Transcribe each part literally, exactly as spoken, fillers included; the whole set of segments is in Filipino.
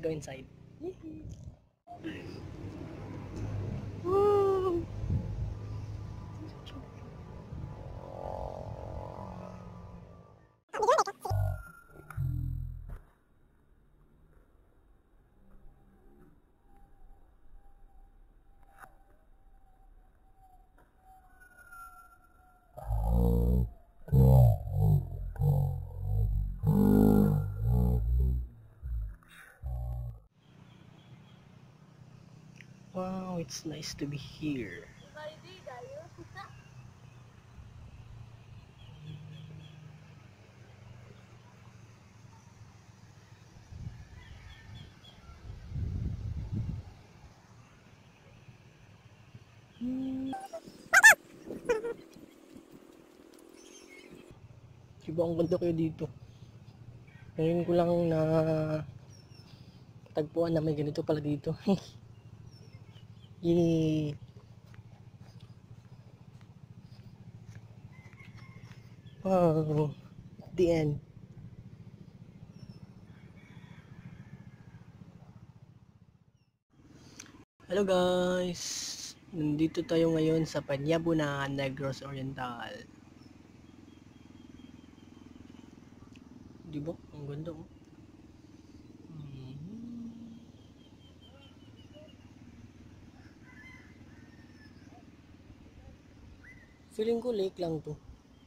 go inside. Woo! Wow, it's nice to be here. Hmm. Diba ang ganda kayo dito? Ngayon ko lang na tagpuan na may ganito pala dito. Yay! Wow! The end. Hello guys! Nandito tayo ngayon sa Panyabunan, Negros Oriental. Diba? Ang ganda oh. Feeling ko lake lang to.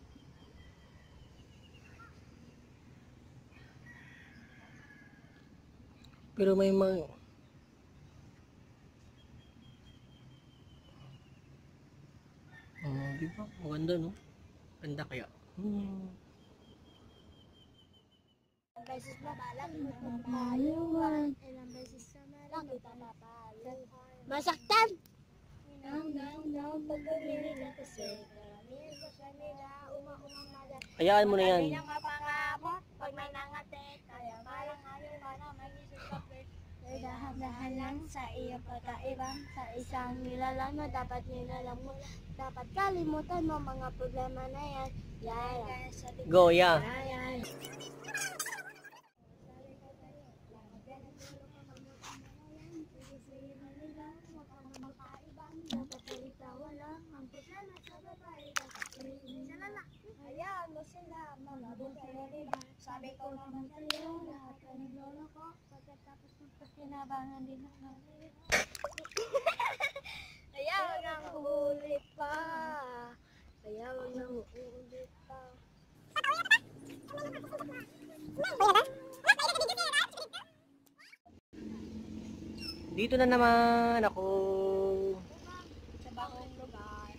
Pero may mga oh, di ba? Maganda no? Ganda kaya. Hmm. Ilang beses na balang mapapayuan, ilang beses na lang kita mapaluhan. Masaktan! Nang nang nang pagpapili na kasi karamihan sa kanila uma-umang magal. Hayaan mo na yan. Kami nang mapangabot pag may nangatik, kaya parang ayaw ka na mag-isip ka first. Kaya dahan-dahan lang sa iyong pagkaibang sa isang nilalang na dapat nilalang mo. Dapat kalimutan mo mga problema na yan. Yaya. Go, yeah. Yaya. Hayaan mo sila, malabog sila diba? Sabi ko naman sa'yo, lahat ka naglolo ko, pagkatapos magpakinabangan din ako. Kaya wag nang uulit pa. Kaya wag nang uulit pa. Dito na naman ako. Sa bagong lugar.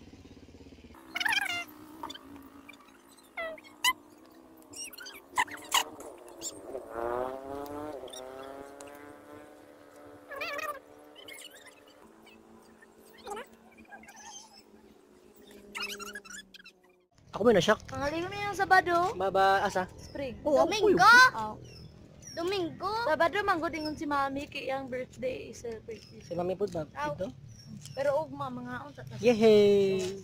Ako may na-shock. Panghali kami ng Sabado. Baba, asa? Spring. Oo, Domingo. ako Oh. Domingo. Sabado manggo dingon si Mami kay ang birthday celebration. Si Mami po ba? Dito? Pero ugma mga unsa ta. Yehey!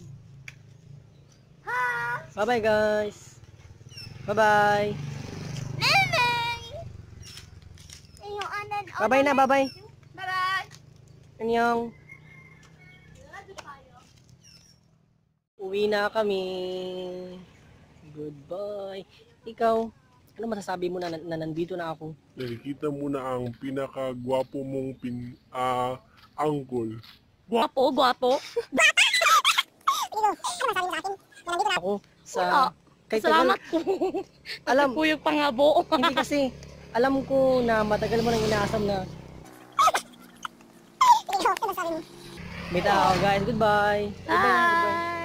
Ha! Bye-bye guys! Bye-bye! Neneng! Yung anan. Bye-bye na, bye-bye! Bye-bye! Anyong! Uwi na kami. Goodbye. Ikaw, ano masasabi mo na, na, na nandito na ako? Nakikita mo na ang pinakagwapo mong pin, ah, uncle. Guwapo, guwapo. Ako sa... Wala. Kay Salamat po. Alam, po yung pangabo. hindi kasi, alam ko na matagal mo nang inaasam na may tao guys. Goodbye. Goodbye na, goodbye.